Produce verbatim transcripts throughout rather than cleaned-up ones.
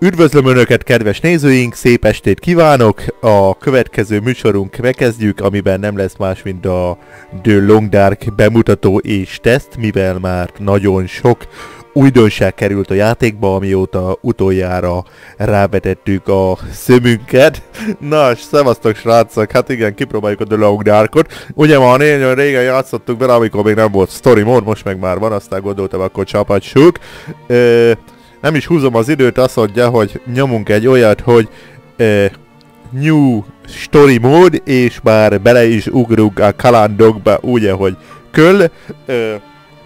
Üdvözlöm Önöket, kedves nézőink, szép estét kívánok! A következő műsorunk megkezdjük, amiben nem lesz más, mint a The Long Dark bemutató és teszt, mivel már nagyon sok újdonság került a játékba, amióta utoljára rávetettük a szemünket. Na, szevasztok srácok, hát igen, kipróbáljuk a The Long Darkot. Ugye már nagyon régen játszottuk vele, amikor még nem volt story mode, most meg már van, aztán gondoltam, akkor csapatsuk. Ö, nem is húzom az időt, azt mondja, hogy nyomunk egy olyat, hogy ö, New Story Mode, és már bele is ugrunk a kalandokba, úgy, ahogy köl. Ö,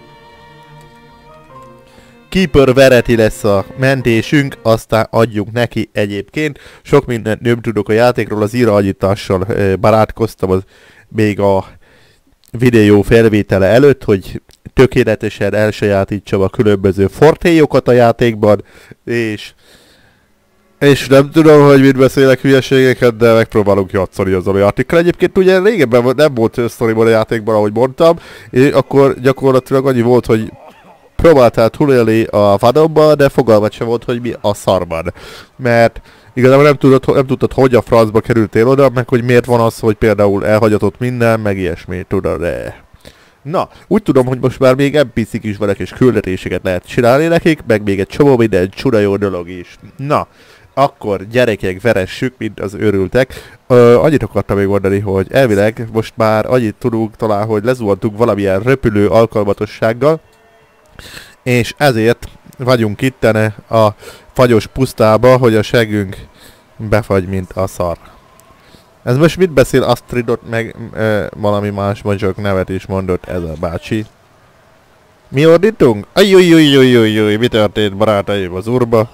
Keeper Verity lesz a mentésünk, aztán adjuk neki egyébként. Sok mindent nem tudok a játékról, az irányítással e, barátkoztam az még a videó felvétele előtt, hogy tökéletesen elsajátítsam a különböző fortélyokat a játékban, és és nem tudom, hogy mit beszélek hülyeségeket, de megpróbálunk játszani azzal a játékkal. Egyébként ugye régebben nem volt sztoriban a játékban, ahogy mondtam, és akkor gyakorlatilag annyi volt, hogy próbáltál túlélni a vadonba, de fogalmat sem volt, hogy mi a szarban. Mert igazából nem tudod, nem tudtad, hogy a francba kerültél oda, meg hogy miért van az, hogy például elhagyatott minden, meg ilyesmi, tudod, de... Na, úgy tudom, hogy most már még en pé cé-k is vannak, és küldetéseket lehet csinálni nekik, meg még egy csomó minden csuda jó dolog is. Na, akkor gyerekek, veressük, mint az őrültek. Ö, annyit akartam még mondani, hogy elvileg most már annyit tudunk talán, hogy lezuhantunk valamilyen repülő alkalmatossággal, és ezért vagyunk ittene a fagyos pusztába, hogy a segünk befagy, mint a szar. Ez most mit beszél Astridot, meg e, valami más mondjuk nevet is mondott ez a bácsi. Mi ordítunk? Ajjujjujjujjujjuj, mi történt barátaim az urba?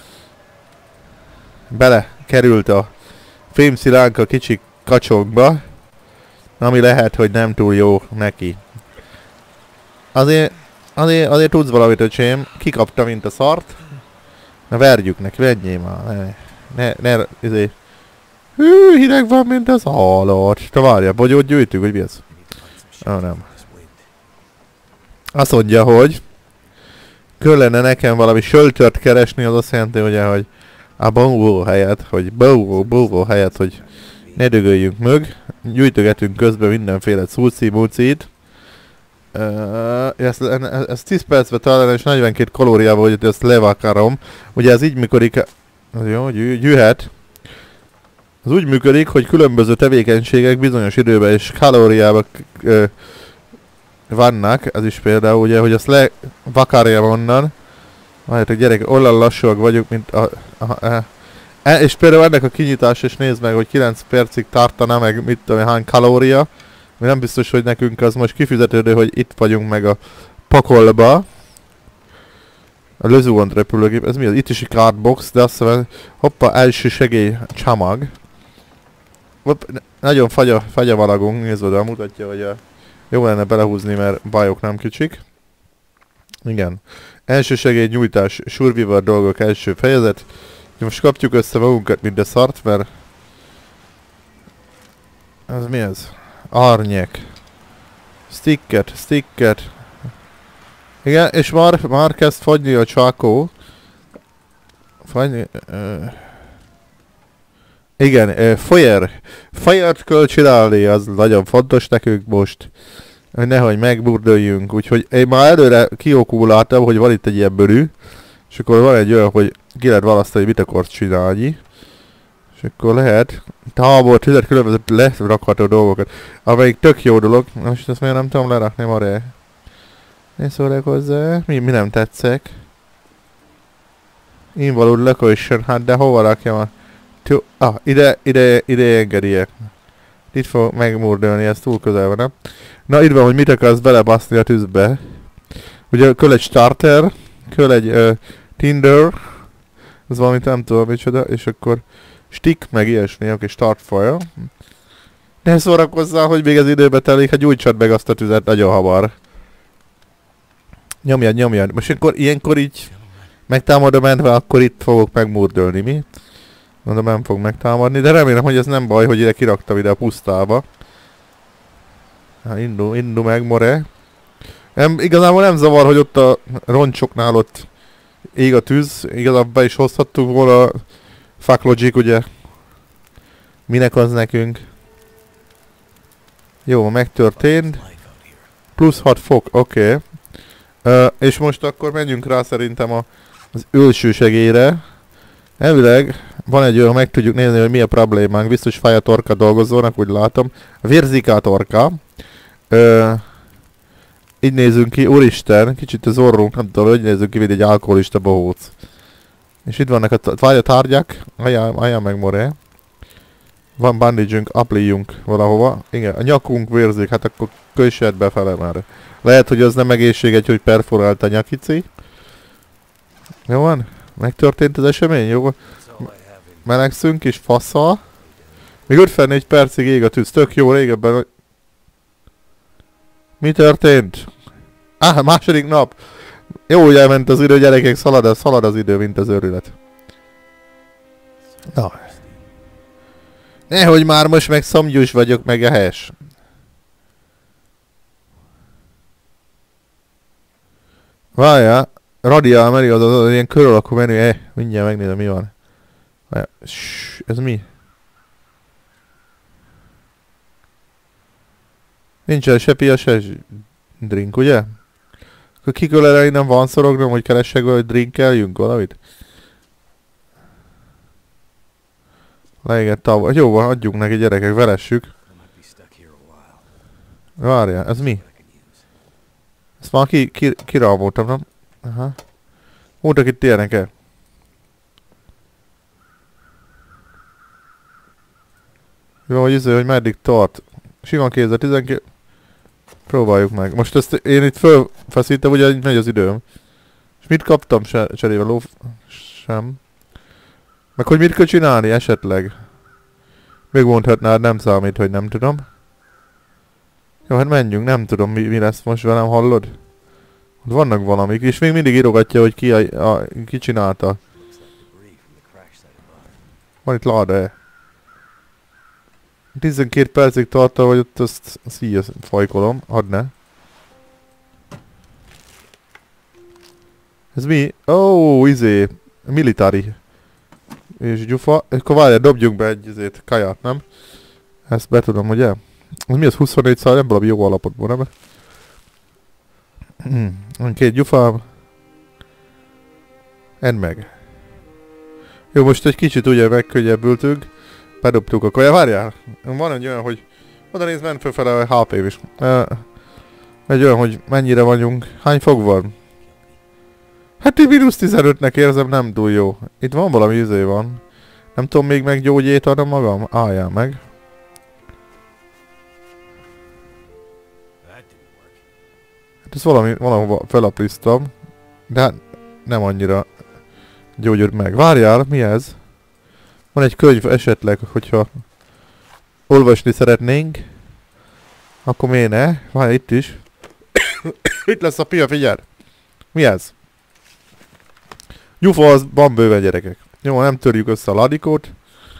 Bele került a fémszilánk a kicsi kacsokba, ami lehet, hogy nem túl jó neki. Azért Azért, azért tudsz valamit, öcsém. Kikapta, mint a szart. Na verjük neki, menjél már. Ne, ne, ne, izé. Hű, hideg van, mint az halott. Te várjál, bogyót gyűjtünk, hogy mi ez? Ó, oh, nem. Azt mondja, hogy kellene nekem valami sheltert keresni, az azt jelenti, ugye, hogy a bóvó helyet, hogy bóvó, bóvó helyet, hogy ne dögöljünk meg. Gyűjtögetünk közben mindenféle cuci-mucit. Uh, ezt, ez tíz percbe talán és negyvenkét kalóriával, hogy ezt levakarom. Ugye ez így működik, jó, gyű, gyűhet. Ez úgy működik, hogy különböző tevékenységek bizonyos időben és kalóriában uh, vannak. Ez is például ugye, hogy ezt levakarjam onnan. Várjátok gyerek, olyan lassúak vagyunk, mint a... a, a e, és például ennek a kinyitás, és nézd meg, hogy kilenc percig tartana, meg mit tudom, hány kalória. Mi nem biztos, hogy nekünk az most kifizetődő, hogy itt vagyunk meg a pakolba. A lezuhant repülőgép, ez mi az? Itt is egy cardbox, de azt mondja, hoppa, első segély csomag. Hopp, nagyon fagya, fagyavalagunk, nézd oda, mutatja, hogy a... jó lenne belehúzni, mert bajok nem kicsik. Igen. Első segély nyújtás, survivor dolgok, első fejezet. Most kapjuk össze magunkat, mint a szart, mert... Ez mi ez? Árnyek. Sticket, sticket. Igen, és már, már kezd fagyni a csákó. Fagyni... Uh, igen, uh, fire. Fire-t kell csinálni, az nagyon fontos nekünk most. Hogy nehogy megburdöljünk, úgyhogy én már előre kiokuláltam, hogy van itt egy ilyen bőrű. És akkor van egy olyan, hogy ki lehet választani, hogy mit akarsz csinálni. És akkor lehet tábor, tíz különböző lerakható dolgokat, amelyik tök jó dolog. Most ezt miért nem tudom lerakni, Maré? Én szólok hozzá. Mi, mi nem tetszek? Invalid location, hát de hova rakjam a... Tű... Ah, ide, ide, ide engedjek. Itt fog megmurdolni, ez túl közel van, nem? Na, itt van, hogy mit akarsz belebaszni a tűzbe. Ugye kell egy starter, kell egy uh, tinder, ez valamit nem tudom micsoda, és akkor stick, meg ilyesmi, oké, start fire. Ne szórakozzál, hogy még az időbe telik, hát gyújtsad meg azt a tüzet nagyon hamar. Nyomjad, nyomjad. Most akkor ilyenkor így megtámadom mentve, akkor itt fogok megmurdölni, mi? Mondom, nem fog megtámadni, de remélem, hogy ez nem baj, hogy ide kiraktam ide a pusztába. Hát indul, indul meg, more. Nem, igazából nem zavar, hogy ott a roncsoknál ott ég a tűz, igazából be is hozhattuk volna. Fuck logic, ugye? Minek az nekünk? Jó, megtörtént. Plusz hat fok, oké. Okay. Uh, és most akkor menjünk rá szerintem a, az ölső segélyre. Elvileg van egy olyan, meg tudjuk nézni, hogy mi a problémánk. Biztos fáj a torka dolgozónak, úgy látom. Vérzik a torka. Uh, így nézünk ki, úristen, kicsit az orrunk, nem tudom, hogy nézünk ki, mint egy alkoholista bohóc. És itt vannak a, várj a tárgyak, ajánl meg more. Van bandage-ünk, appliljunk valahova. Igen, a nyakunk vérzik, hát akkor kössed befele már. Lehet, hogy az nem egészséges, hogy perforált a nyakici. Jó van? Megtörtént az esemény, jó? Melegszünk és faszal. Még ötvennégy percig ég a tűz, tök jó régebben. Mi történt? Ah, második nap. Jó, hogy elment az idő, gyerekek, szalad az, szalad az idő, mint az őrület. Na. Nehogy már most meg szomjús vagyok, meg a hes. Várjál, radiál menü, az, az, az ilyen kör alakú menü, eh, mindjárt megnézem mi van. Várjál, ssss, ez mi? Nincsen se pia, se drink, ugye? Akkor kikölere innen van szorognom, hogy keressek, hogy drinkeljünk valamit? Leégett távol. Jó van, adjunk neki, gyerekek, veressük. Várjál, ez mi? Ezt már ki, ki, kirámoltam, nem? Aha. Mondtak itt ilyeneket. Jó, hogy izé, hogy meddig tart. Sima kézzel, tizenkét... Próbáljuk meg. Most ezt én itt fölfeszítem, ugye megy az időm. És mit kaptam se, cserébe? Ló... Sem. Meg hogy mit kell csinálni esetleg? Még mondhatnád, nem számít, hogy nem tudom. Jó, hát menjünk, nem tudom mi, mi lesz most velem, hallod? Ott vannak valamik, és még mindig írogatja, hogy ki, a, a, ki csinálta. Van itt láda-e? tizenkét percig tartta, hogy ott azt, azt így fajkolom, hadd ne. Ez mi? Ó, oh, izé, militári. És gyufa. Akkor várjál, dobjunk be egy izét, kaját, nem? Ezt be tudom, ugye? Az mi az huszonnégy szál? Nem valami jó alapotból, nem? Hmm. Két gyufám. Edd meg. Jó, most egy kicsit ugye megkönnyebbültünk. Bedobtuk a kaját. Várjál! Van egy olyan, hogy... Oda nézd, ment fölfele a há pé is. Uh, egy olyan, hogy mennyire vagyunk. Hány fok van? Hát így mínusz tizenötnek érzem, nem túl jó. Itt van valami izé van. Nem tudom még meggyógyét adom magam? Álljál meg. Hát ez valami, valahova felaplisztam. De hát nem annyira gyógyult meg. Várjál, mi ez? Van egy könyv esetleg, hogyha olvasni szeretnénk. Akkor miért ne? Várjál, itt is. Itt lesz a pia, figyelj! Mi ez? Gyufa az van bőven, gyerekek. Jó, nem törjük össze a ladikót.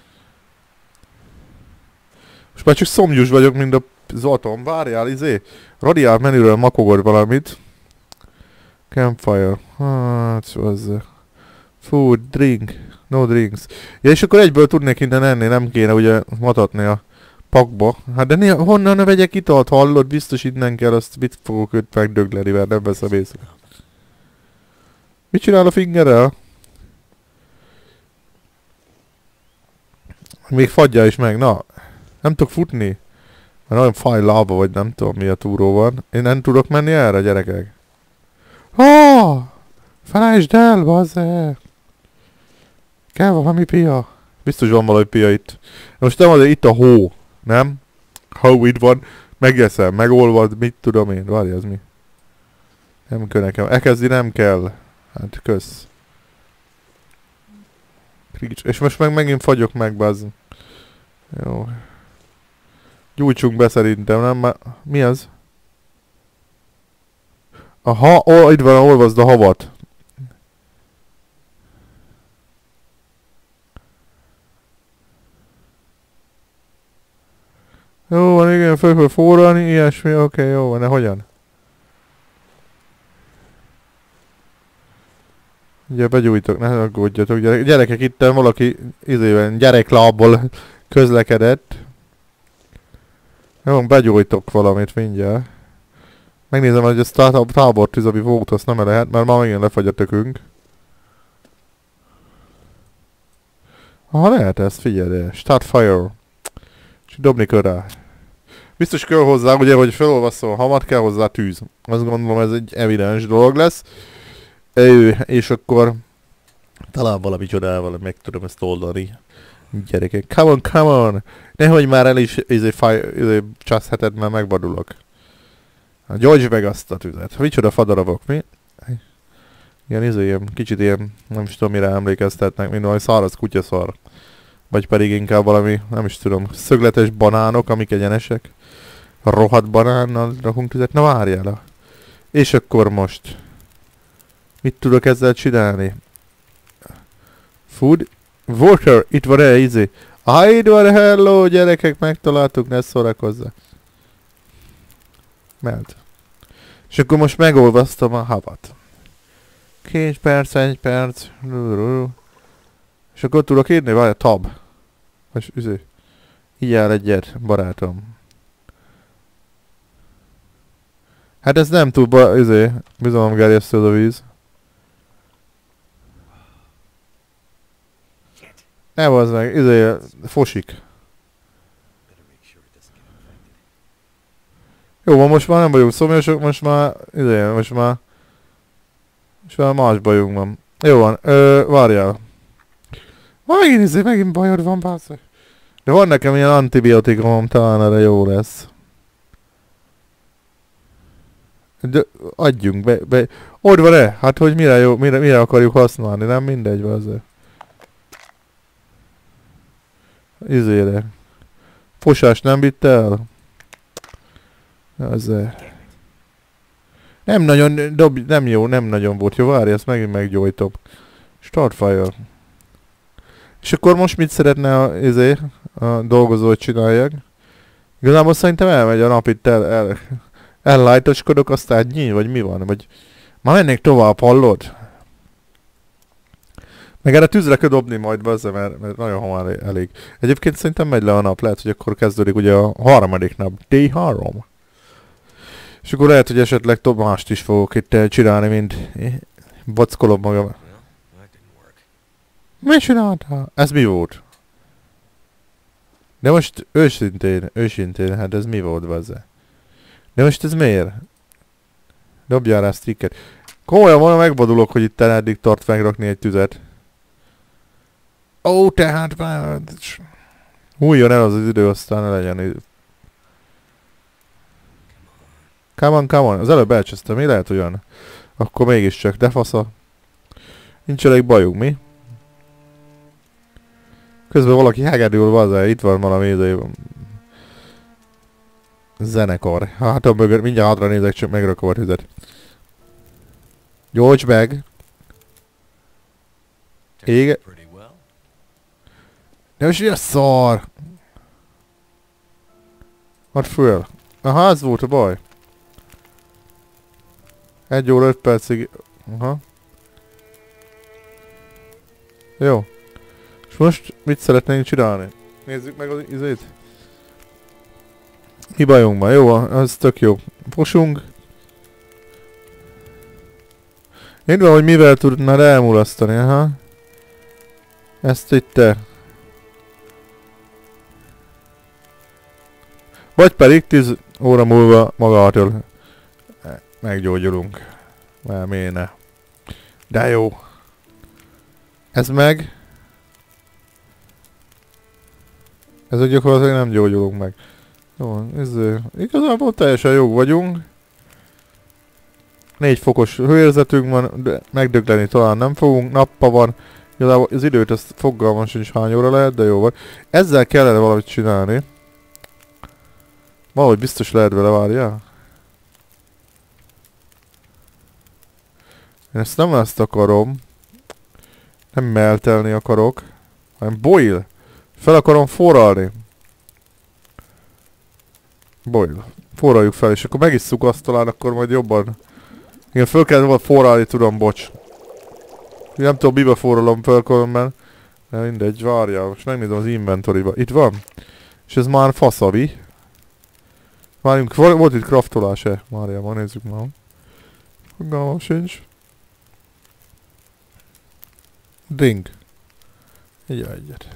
Most már csak szomjús vagyok, mint az atom. Várjál, izé. Radiál menüről makogod valamit. Campfire. Hát, az... Food, drink. No drinks. Ja, és akkor egyből tudnék innen enni, nem kéne ugye matatni a pakba. Hát de néha, honnan ne vegyek italt, hallod? Biztos innen kell, azt mit fogok őt megdögleni, mert nem veszem észre. Mit csinál a fingerrel? Még fagyja is meg, na. Nem tudok futni. Mert nagyon fáj lába, vagy nem tudom mi a túró van. Én nem tudok menni erre, gyerekek. Oh! Felejtsd el, bazze! Kell valami pia. Biztos van valami pia itt. Most nem azért itt a hó, nem? Hó itt van. Megeszem, megolvad, mit tudom én. Várj, ez mi? Nem kell nekem. Elkezdi nem kell. Hát kösz. És most meg megint fagyok meg, bazz. Jó. Gyújtsunk be szerintem, nem? Mi az? Aha, oh, itt van, olvasd a havat. Jó van, igen, föl kell forralni, ilyesmi, oké, okay, jó van, de hogyan? Ugye begyújtok, ne aggódjatok, gyerek, gyerekek, itt valaki izében gyereklábból közlekedett. Jó, begyújtok valamit mindjárt. Megnézem, hogy ezt a tábortűz, ami volt, azt nem lehet, mert már megint lefagy a tökünk. Ha lehet ezt, figyelj, start fire. És dobni kell rá. Biztos kell hozzá, ugye, hogy felolvaszol hamat, kell hozzá tűz. Azt gondolom, ez egy evidens dolog lesz. Ő, és akkor talán valami csodával meg tudom ezt oldani. Gyerekek, come on, come on! Nehogy már el is izé, izé, császheted, mert megvadulok. Gyógyj meg azt a tüzet. Micsoda fadarabok, mi? Igen, izé, ilyen, kicsit ilyen, nem is tudom mire emlékeztetnek, mint valami száraz kutyaszar. Vagy pedig inkább valami, nem is tudom, szögletes banánok, amik egyenesek. Rohadt banánnal rakunk tüzet. Na várjál. És akkor most. Mit tudok ezzel csinálni? Food? Water! Itt van el, izé. Ah, itt van, hello, gyerekek, megtaláltuk, ne szórakozzak. Mert. És akkor most megolvasztom a havat. Két perc, egy perc. És akkor tudok írni, várj, tab. Most üző. Így áll egyet, barátom. Hát ez nem túl ba, üző. Bizalomgerjesztő a víz. Ne bazd meg, üző, fosik. Jó, van, most már nem vagyunk szomjasok, most már, üző, most már... És már más bajunk van. Jó van, ö, várjál. Megint izé, megint bajod van, bászak. De van nekem ilyen antibiotikumom, talán erre jó lesz. De adjunk be, be. Ott van-e? Hát hogy mire jó, mire, mire akarjuk használni, nem mindegy, bászak. Izére. Fosás nem vitte el? Azért. Nem nagyon, dob, nem jó, nem nagyon volt. Jó, várj, ezt megint meggyójtom. Start fire. És akkor most mit szeretne a, izé, a dolgozó, hogy csináljak? Igazából szerintem elmegy a nap itt el, el, ellájtoskodok, aztán nyí, vagy mi van? Vagy már mennék tovább, hallod? Meg erre tűzre kell dobni majd bazza, mert, mert nagyon hamar elég. Egyébként szerintem megy le a nap, lehet, hogy akkor kezdődik ugye a harmadik nap. day három. És akkor lehet, hogy esetleg több mást is fogok itt csinálni, mint bockolom magam. Mi csináltál? Ez mi volt? De most őszintén, őszintén, hát ez mi volt, bazza? De most ez miért? Dobjál rá sticket. Komolyan volna megvadulok, hogy itt eddig tart megrakni egy tüzet. Ó, tehát már... Hújjon el az az idő, aztán ne legyen... Come on, come on. Az előbb elcsesztem, mi lehet olyan? Akkor mégiscsak, de fasza. Nincs elég bajunk, mi? Közben valaki hegedül, vazzá, itt van valami idő. Zenekar. Hát a mögött, mindjárt hátra nézek, csak megrakom a tüzet. Gyógyj meg! Ége... De most mi a szar? Add föl. Aha, ez volt a baj. Egy óra öt percig... Aha. Jó. És most mit szeretnénk csinálni? Nézzük meg az izét. Mi bajunk van? Jó, az tök jó. Fosunk. Én van, hogy mivel tudnád elmulasztani, aha. Ezt itt te. Vagy pedig tíz óra múlva magától meggyógyulunk. Már miért ne? De jó. Ez meg. Ez úgy gyakorlatilag nem gyógyulunk meg. Jó, ez igazából teljesen jó vagyunk. négy fokos hőérzetünk van, de megdögleni talán nem fogunk. Nappa van. Igazából az időt, ezt fogalmam sincs hány óra lehet, de jó van. Ezzel kellene valamit csinálni. Valahogy biztos lehet vele, várjál. Én ezt nem ezt akarom. Nem meltelni akarok. Hanem boil. Fel akarom forralni. Boil. Forraljuk fel, és akkor megisszuk azt talán, akkor majd jobban. Igen, föl kell volna forralni, tudom, bocs. Nem tudom, mibe forralom fel különben. De mindegy, várjál. Most megnézem az inventoryba. Itt van. És ez már faszavi. Várjunk, volt itt craftolás-e? Várjál, ma nézzük már. Fogalmam sincs. Drink. Egy egyet.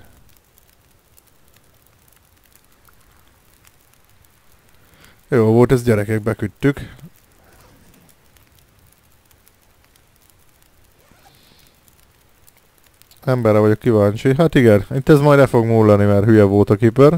Jó volt, ezt gyerekek beküldtük. Emberre vagyok kíváncsi. Hát igen, itt ez majd le fog múlani, mert hülye volt a Keeper.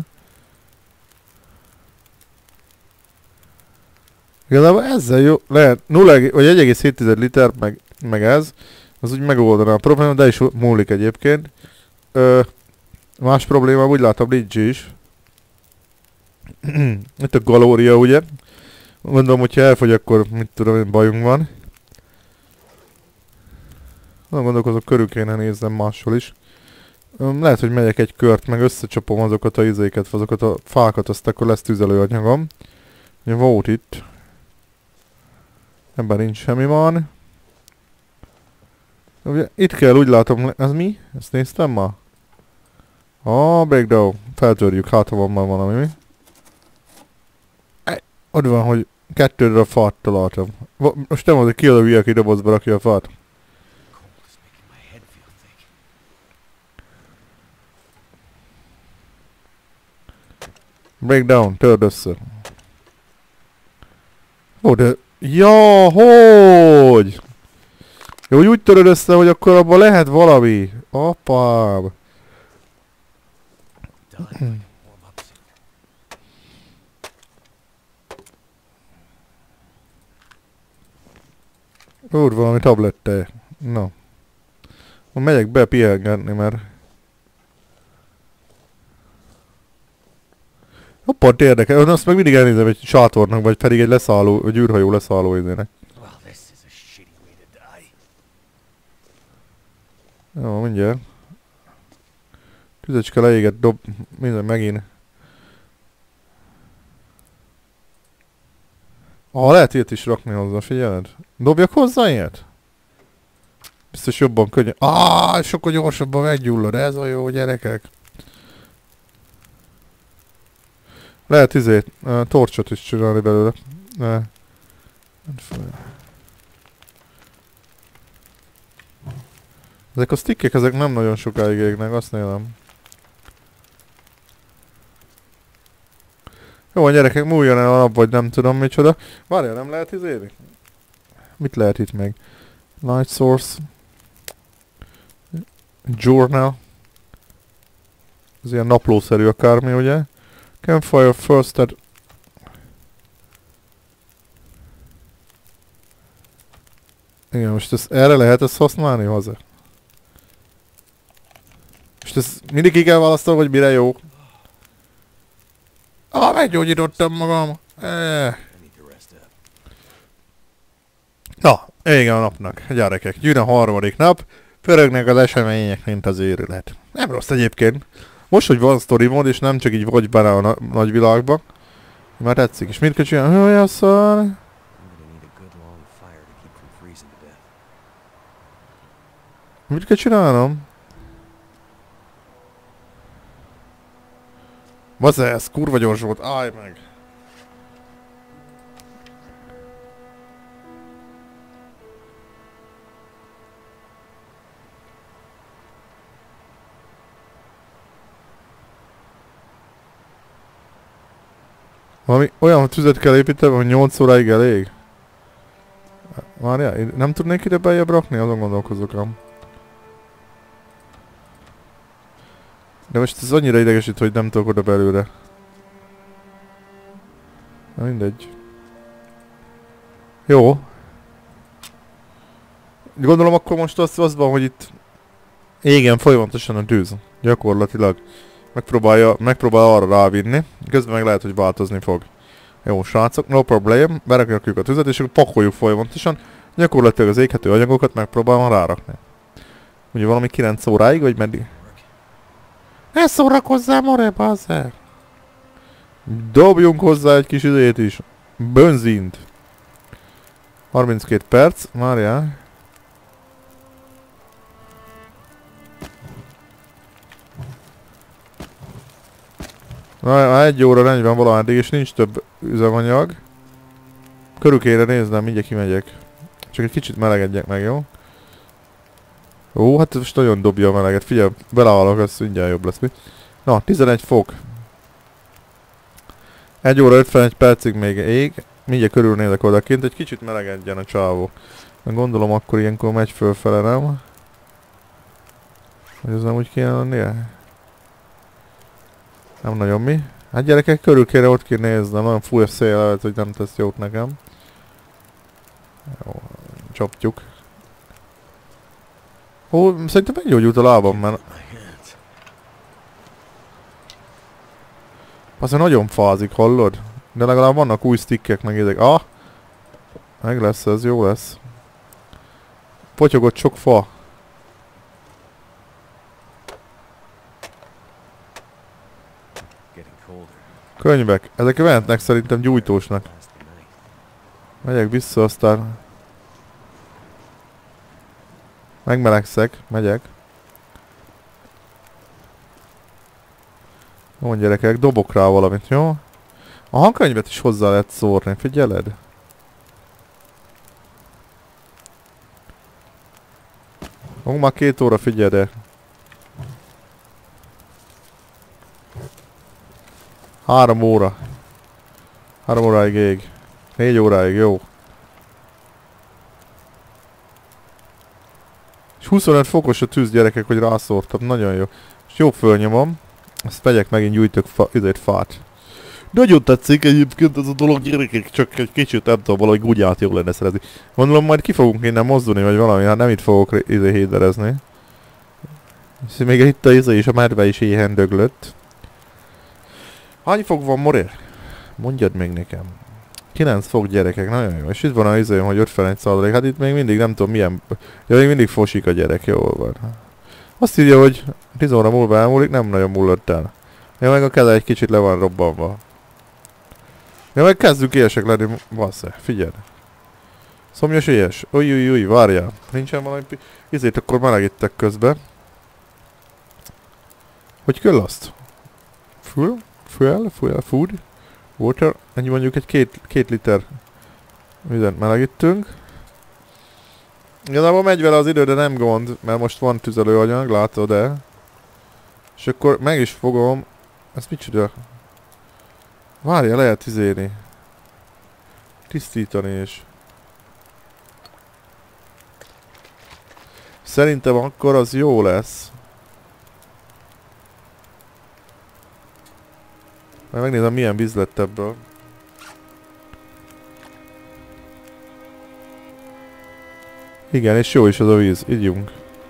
Igazából ezzel jó, lehet nulla vagy egy egész hét liter, meg, meg ez, az úgy megoldaná a problémát, de is múlik egyébként. Ö, más probléma, úgy látom, nincs is. Itt a kalória, ugye? Gondolom, hogyha elfogy, akkor mit tudom én, bajunk van. Nem gondolkozok, körül kéne néznem máshol is. Ö, lehet, hogy megyek egy kört, meg összecsapom azokat a izéket, azokat a fákat, azt akkor lesz tüzelőanyagom. Ugye volt itt. Ebben nincs semmi van. Ugye, itt kell, úgy látom, ez mi? Ezt néztem ma? Ah, breakdown. Feltörjük, hát ha van már valami, mi? Ott van, hogy kettő darab fát találtam. Most nem az, hogy ki az a hülye, aki dobozba rakja a fát. Breakdown, törd össze. Ó, de... Ja, hogy? Jó, hogy úgy töröd össze, hogy akkor abban lehet valami. Apám. Úr, valami tablette. Na. Megyek be pihengetni, mert... Hoppant érdekel, azt meg mindig elnézem egy sátornak, vagy pedig egy leszálló, vagy űrhajó leszálló izének. Jó, mindjárt. Tüzecske leégett, dob... minden megint. Ah, lehet ilyet is rakni hozzá, figyeled? Dobjak hozzá ilyet? Biztos jobban könnyen... Ah, sokkal gyorsabban meggyullad, ez a jó, gyerekek. Lehet izét, uh, torcsot is csinálni belőle. Uh. Ezek a stickek, ezek nem nagyon sokáig égnek, azt nélem. Jó, a gyerekek, múljon el a nap, vagy nem tudom micsoda. Várjál, nem lehet izélni? Mit lehet itt meg? Light source. Journal. Ez ilyen naplószerű akármi, ugye? Campfire first at... Igen, most ezt, erre lehet ezt használni hozzá? Most ezt mindig ki kell választanom, hogy mire jó. Ah, meggyógyítottam magam. Eh. Na, vége a napnak, gyerekek. Jön a harmadik nap. Pörögnek az események, mint az őrület. Nem rossz egyébként. Most, hogy van story mód, és nem csak így vagy benne a na nagyvilágba. Már tetszik. És mit kell csinálni? Olyan szar. Mit kell csinálnom? Basz, ez kurva gyors volt. Állj meg. Valami olyan tüzet kell építenem, hogy nyolc óráig elég? Várjál, nem tudnék ide beljebb rakni? Azon gondolkozok ám. De most ez annyira idegesít, hogy nem tudok oda belőle. Na mindegy. Jó. Gondolom akkor most az, az van, hogy itt... Igen, folyamatosan a tűz. Gyakorlatilag. Megpróbálja, megpróbál arra rávinni. Közben meg lehet, hogy változni fog. Jó, srácok, no problem. Berakjuk a tüzet, és akkor pakoljuk folyamatosan. Gyakorlatilag az éghető anyagokat megpróbálom rárakni. Ugye valami kilenc óráig, vagy meddig? Ne szórakozzál, more, bazzer! Dobjunk hozzá egy kis idejét is. Benzint. harminckét perc, várjál. Na, egy óra negyven valahány, és nincs több üzemanyag. Körül kéne néznem, mindjárt kimegyek. Csak egy kicsit melegedjek meg, jó? Ó, hát most nagyon dobja a meleget. Figyelj, beleállok, az mindjárt jobb lesz. Mi? Na, tizenegy fok. egy óra ötvenegy percig még ég. Mindjárt körülnézek odakint, egy kicsit melegedjen a csávó. Gondolom akkor ilyenkor megy fölfele, nem? Hogy ez nem úgy kéne lennie? Nem nagyon mi? Hát gyerekek, körül kéne ott kéne néznem, nagyon full szél lehet, hogy nem tesz jót nekem. Jó, csapjuk. Ó, szerintem meggyógyult a lábam, mert... Aztán nagyon fázik, hallod? De legalább vannak új stickek, meg ezek. Ah! Meg lesz ez, jó lesz. Potyogott sok fa. Könyvek. Ezek vehetnek szerintem gyújtósnak. Megyek vissza, aztán... Megmelegszek, megyek. Jó gyerekek, dobok rá valamit, jó? A hangkönyvet is hozzá lehet szórni, figyeled? Ó, már két óra, figyelj de. Három óra. Három óráig ég. Négy óráig, jó. És huszonöt fokos a tűz, gyerekek, hogy rászórtam, nagyon jó. És jó fölnyomom. Azt megyek megint gyújtök fa, időt fát. Nagyon tetszik egyébként ez a dolog, gyerekek, csak egy kicsit nem tudom, valahogy gugyát jó lenne szerezni. Gondolom majd ki fogunk innen mozdulni, vagy valami, hát nem itt fogok izé héderezni. És még itt a izé és a medve is éhen döglött. Hány fok van, Morér? Mondjad még nekem. kilenc fok, gyerekek, nagyon jó. És itt van az izé, hogy ötvenegy százalék, hát itt még mindig nem tudom milyen... Ja, még mindig fosik a gyerek, jól van. Azt írja, hogy tíz óra múlva elmúlik, nem nagyon múlott el. Ja, meg a keze egy kicsit le van robbanva. Ja, meg kezdünk ilyesek lenni, bassze, figyelj. Szomjas ilyes. Új, új, új, várjál. Nincsen valami... Izét akkor melegítek közben. Hogy kell azt? Fuel? Fuel? Fuel? Food? Water? Ennyi mondjuk egy két, két liter vizet melegítünk. Igazából megy vele az idő, de nem gond, mert most van tüzelőanyag, látod-e? És akkor meg is fogom... Ezt micsoda? Várja, lehet izélni. Tisztítani is. Szerintem akkor az jó lesz. Majd megnézem milyen víz lett ebből. Igen, és jó is az a víz. Ígyunk.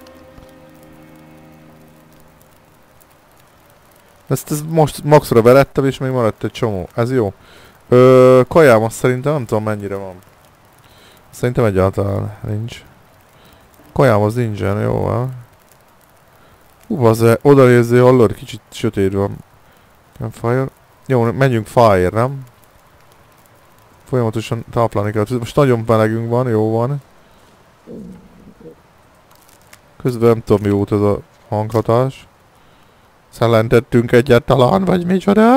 Ezt, ezt most maxra verettem, és még maradt egy csomó. Ez jó. Ö, kajám azt szerintem nem tudom mennyire van. Szerintem egyáltalán nincs. Kajám az nincsen, jó van. Hú, az oda nézzé, hallod, kicsit sötét van. Fire. Jó, menjünk fire, nem? Folyamatosan táplálni kell. Most nagyon melegünk van, jó van. Közben nem tudom mi út ez a hanghatás. Szellentettünk egyáltalán, vagy micsoda?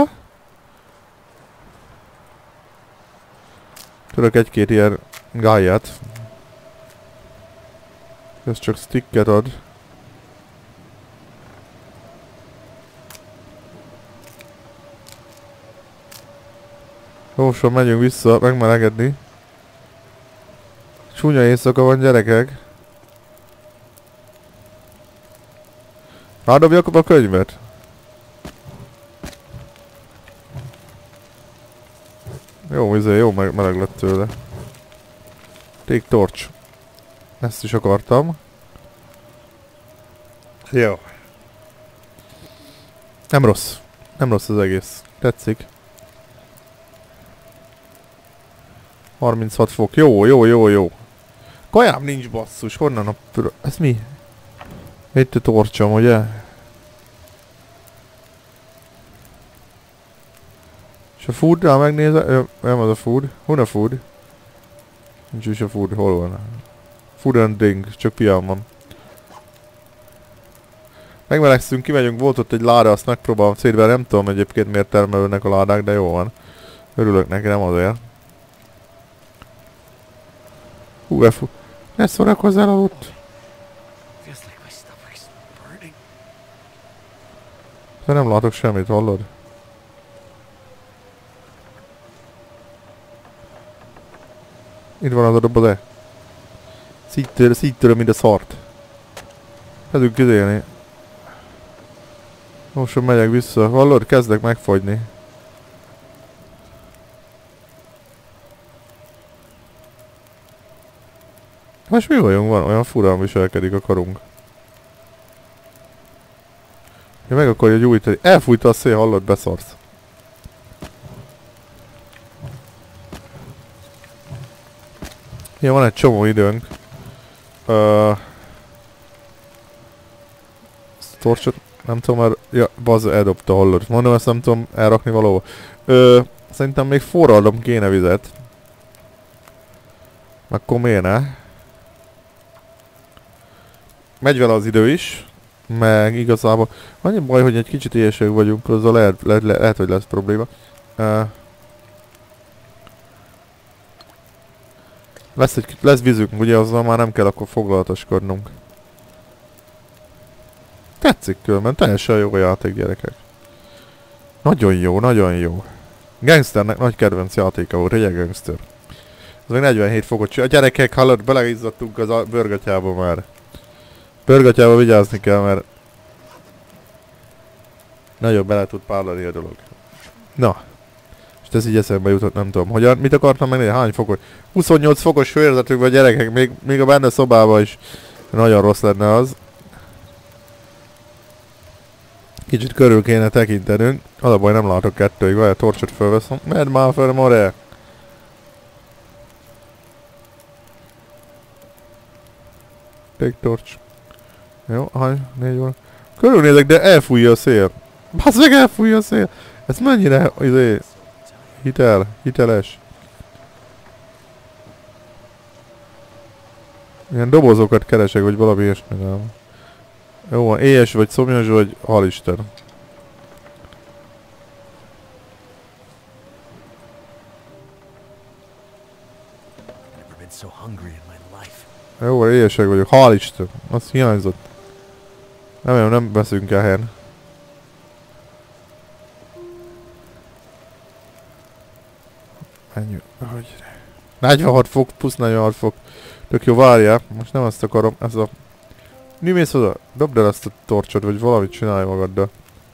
Tudok egy-két ilyen gáját. Ez csak sticket ad. Jósan megyünk vissza, megmelegedni. Csúnya éjszaka van, gyerekek. Rádobjak a könyvet? Jó, izé, jó meg meleg lett tőle. Take torch. Ezt is akartam. Jó. Nem rossz. Nem rossz az egész. Tetszik. harminchat fok. Jó, jó, jó, jó. Kajám nincs, basszus. Honnan a... Ez mi? Itt a torcsom, ugye? És a food, ha megnézem... Nem az a food. Hol a food? Nincs is a food. Hol van? Food and drink. Csak pián van. Megmelegszünk, kimegyünk, volt ott egy láda, azt megpróbálom szétverni, nem tudom egyébként miért termelődnek a ládák, de jó van. Örülök neki, nem azért. Hú, e fú. Ne szórakozzál alatt. De nem látok semmit, hallod? Itt van az a dob, de. Szíttöröm, mint a szart. Kezdünk közélni. Most megyek vissza. Hallod? Kezdek megfagyni. Most mi vagyunk? Van olyan furán viselkedik a karunk. Ja, meg akarja gyújtani. Elfújta a szél, hallod? Beszarsz. Ja, van egy csomó időnk. Uh, Torcsot, nem tudom már... Ja, bazd, eldobta, hallod. Mondom, ezt nem tudom elrakni valahol. Ö, szerintem még forradom kéne vizet. Akkor miért ne? Megy vele az idő is. Meg igazából... Annyi baj, hogy egy kicsit éhesek vagyunk, azzal lehet, lehet, lehet, lehet, hogy lesz probléma. Uh, lesz, egy, lesz vízünk, ugye azzal már nem kell akkor foglalatoskodnunk. Tetszik különben, teljesen jó a játék, gyerekek. Nagyon jó, nagyon jó. Gangsternek nagy kedvenc játéka volt, ugye Gangster? Ez még negyvenhét fokot. A gyerekek, hallott, beleizzadtunk az a bőrgatyába már. Bőrgatyába vigyázni kell, mert... Nagyon bele tud párlani a dolog. Na. És ez így eszembe jutott, nem tudom. Hogyan, mit akartam megnézni? Hány fokos? huszonnyolc fokos hőérzetünk van, gyerekek, még, még a benne szobában is nagyon rossz lenne az. Kicsit körül kéne tekintenünk. Az a baj, nem látok kettőig, vagy a torcsot fölveszem. Medd már fel, more! Take torch. Jó, hány, négy óra. Körülnézek, de elfújja a szél. Basz meg, elfújja a szél! Ez mennyire, izé... Hitel, hiteles. Ilyen dobozokat keresek, vagy valami ilyesmi, nem. Jó van, éhes vagy, szomjas vagy, hál' Isten. Jó van, éhesek vagyok, hál' Isten. Az hiányzott. Nem, nem veszünk el helyen. Ennyi, hogy... negyvenhat fok, plusz negyvenhat fok. Tök jó, várjál. Most nem azt akarom, ez a... Mi mész oda? Dobd el ezt a torcsot, vagy valamit csinálj magaddal.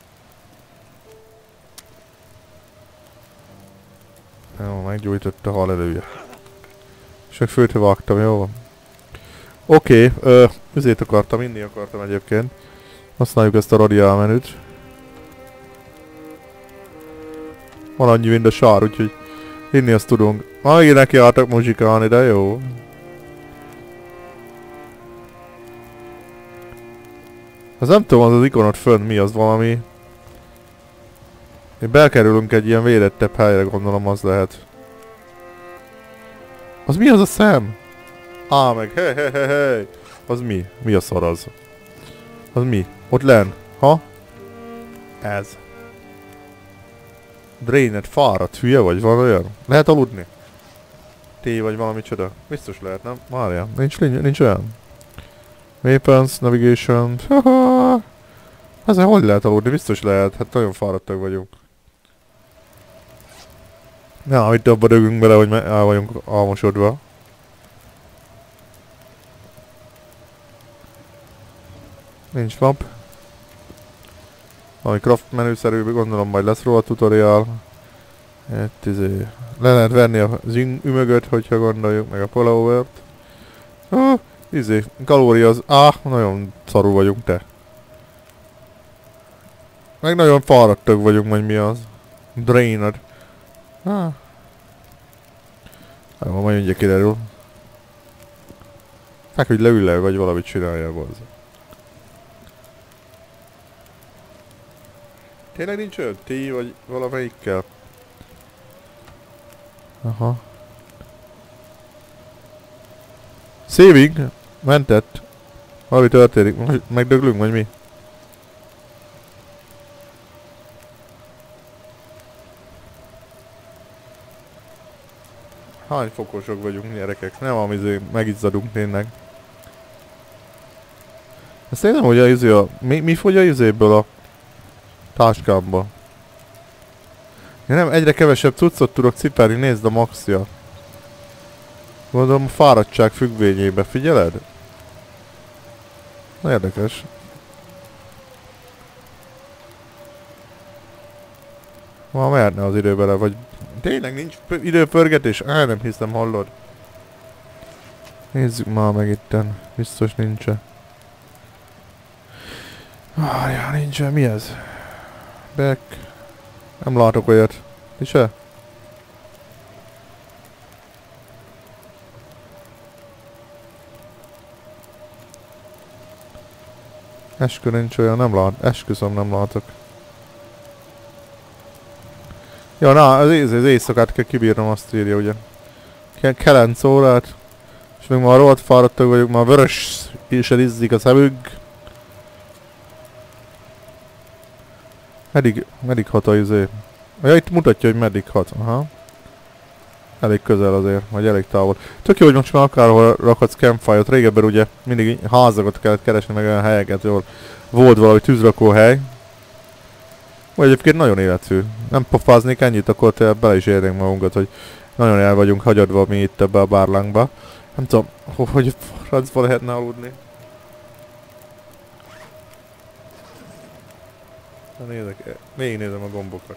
Jó, meggyújtott a hal elője. És meg főtre vágtam, jó van. Oké, okay, üzét akartam, inni akartam egyébként. Használjuk ezt a radiál menüt. Van annyi, mint a sár, úgyhogy inni azt tudunk. Megint neki álltak muzsikálni, de jó. Az nem tudom, az az ikonot fönn mi, az valami... Belkerülünk egy ilyen védettebb helyre, gondolom az lehet. Az mi az a szem? Á, meg hé hé hé hé. Az mi? Mi a szar az? Az mi? Ott len. Ha? Ez. Drained, fáradt, hülye vagy? Van olyan? Lehet aludni? Té vagy valami csoda? Biztos lehet, nem? Várjál, nincs, nincs olyan. Weapons, navigation. Haha. Ezen hogy lehet aludni? Biztos lehet. Hát nagyon fáradtak vagyunk. Na, itt abba dögünk bele, hogy el vagyunk almosodva. Nincs map. Valami craft menüszerű, gondolom majd lesz róla tutorial. Itt izé... Le lehet venni a ümögöt, hogyha gondoljuk, meg a pullovert. Ah, izé, kalória az... Ah, nagyon szarul vagyunk, te. Meg nagyon fáradtak vagyunk, vagy mi az. Drained. Ah. Jó, majd mindjárt kiderül. Feküdj leül le, vagy valamit csináljál, bazd. Tényleg nincs olyan té, vagy valamelyikkel? Aha. Saving? Mentett? Valami történik, megdöglünk, vagy mi? Hány fokosok vagyunk, gyerekek? Nem amizé, megizzadunk tényleg. Ezt én nem, hogy a izé a... Mi, mi fogy a izéből a táskámba? Én nem, egyre kevesebb cuccot tudok cipelni, nézd a maxja. Gondolom a fáradtság függvényébe, figyeled? Na, érdekes. Ma mehetne az idő bele, vagy... Tényleg nincs időpörgetés? Á, nem hiszem, hallod? Nézzük már meg itten. Biztos nincsen. Várjál, nincsen. Mi ez? Back. Nem látok olyat. Mi se? Eskü nincs olyan, nem lát. Esküszöm, nem látok. Ja, na, az, éj az éjszakát kell kibírnom, azt írja, ugye. Ilyen kelenc órát. És még már rohadt fáradtak vagyok, már vörös is elizzik a szemüg. Meddig, meddig hat a izé? Ja, itt mutatja, hogy meddig hat. Aha. Elég közel azért, vagy elég távol. Tök jó, hogy most már akárhol rakhatsz campfire-ot. Régebben ugye mindig házakat kellett keresni, meg olyan helyeket, jól volt valami tűzrakóhely. Vagy egyébként nagyon életű. Nem pofáznék ennyit, akkor te bele is érnénk magunkat, hogy nagyon el vagyunk hagyadva mi itt ebbe a bárlánkba. Nem tudom, hogy francba lehetne aludni. Na nézek, végignézem a gombokat.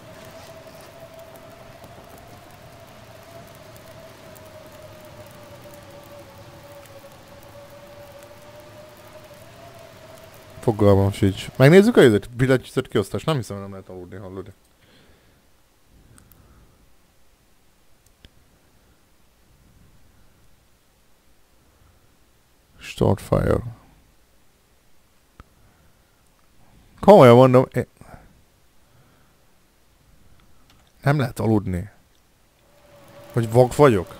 Fogalmam sincs. Megnézzük a izét? Billentyűzet kiosztás. Nem hiszem, nem lehet aludni, hallod. Start fire. Komolyan mondom, én... nem lehet aludni. Hogy vak vagyok?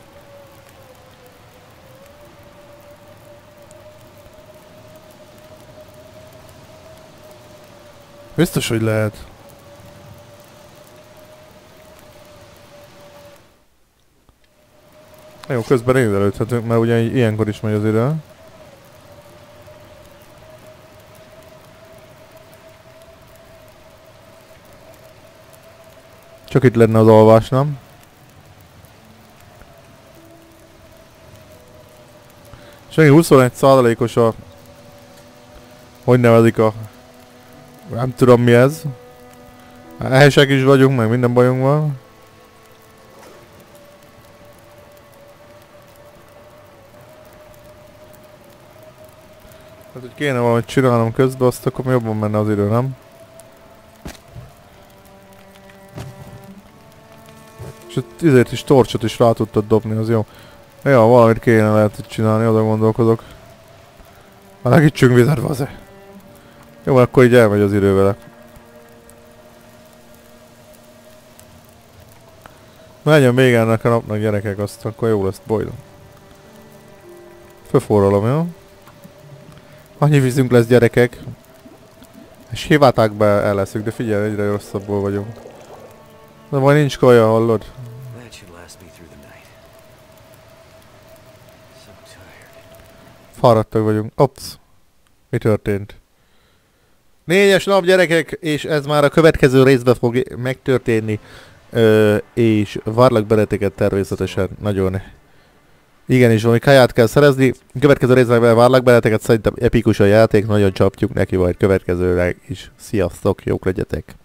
Biztos, hogy lehet. Jó, közben nézelődhetünk, mert ugye ilyenkor is megy az idő. Csak itt lenne az alvás, nem? És még huszonegy százalékos a... Hogy nevezik a... Nem tudom mi ez. Ehesek is vagyunk, meg minden bajunk van. Hát, hogy kéne valamit csinálnom közben, azt akkor jobban menne az idő, nem? És ezért is torcsot is rá tudtad dobni, az jó. Ja, valamit kéne lehet itt csinálni, oda gondolkozok. Hát legítsünk vizet, vaze. Jó, akkor így elmegy az idő vele. Menjen még ennek a napnak, gyerekek, azt akkor jó lesz, bojdom. Fölforralom, jó? Annyi vízünk lesz, gyerekek. És hivatákba el leszünk, de figyelj, egyre rosszabbul vagyunk. De majd nincs kaja, hallod? Fáradtak vagyunk. Opsz. Mi történt? Négyes nap, gyerekek, és ez már a következő részben fog megtörténni. Ö, és várlak beleteket természetesen nagyon. Igenis, valami kaját kell szerezni. Következő részben várlak beleteket, szerintem epikus a játék, nagyon csapjuk neki majd következőre is. Sziasztok, jók legyetek!